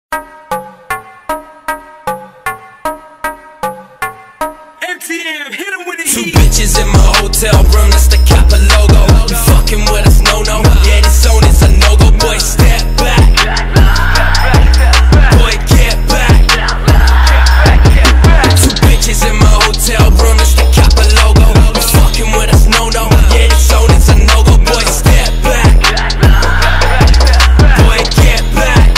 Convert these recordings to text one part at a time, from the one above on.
Two bitches in my hotel room, that's the Kappa logo. You fucking with us, no. Yeah, this zone is a no-go. Boy, step back. Boy, get back. Two bitches in my hotel room, that's the Kappa logo. You fucking with us, no. Yeah, this zone is a no-go. Boy, step back. Boy, get back.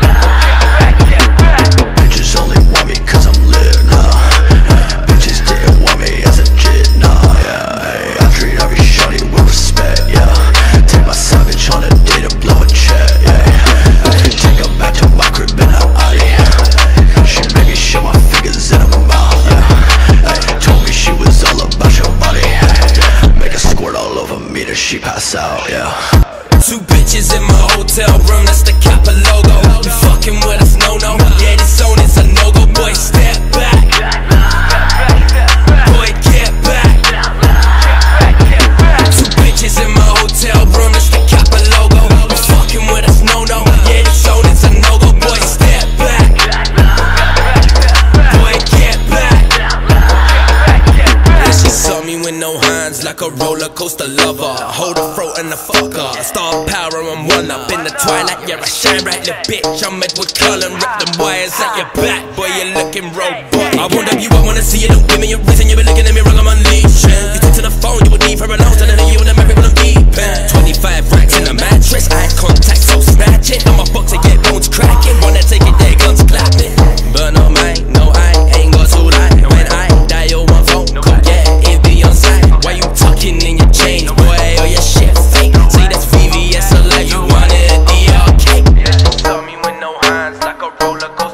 Bitches only want me cause I'm lit, nah. Bitches didn't want me as a kid, nah, yeah. I treat every shawty with respect, yeah. Take my savage on a date to blow a check, yeah. Take her back to my crib in her alley. She made me show my fingers in her mouth, yeah. Told me she was all about your body. Make her squirt all over me till she pass out, yeah. Two bitches in my hotel room, that's the Kappa logo. You fucking with us, no. Yeah, this zone is a no-go. Boy, step back. Boy, get back. Two bitches in my hotel room, that's the Kappa logo. You fucking with us, no. Yeah, this zone is a no-go. Boy, step back. Boy, get back. Yeah, she saw me with no hands, like a roller coaster lover. Hold her throat and the fucker. Star power, I'm one up in the twilight. Yeah, I shine bright, little bitch. I'm Edward Cullen, rip them wires at your back. Boy, you're looking robotic. I won't have you, I wanna see you. Don't give me your reason. You been looking at me wrong, I'm unleashing. You talk to the phone, you would leave her alone. Telling her you in the married when I'm deepin'. 25 racks in the mattress, eye contact, so snatch it. I'm a box to get bones cracking. Wanna take it there, guns clapping. But no, mine, no, I ain't got to lie. When I dial one phone call, yeah, it be on site. Why you tucking in your chains, boy? Oh, your shit fake. Say that's VVS, so like you wanted a DRK. Yeah, saw me with no hands, like a roller coaster.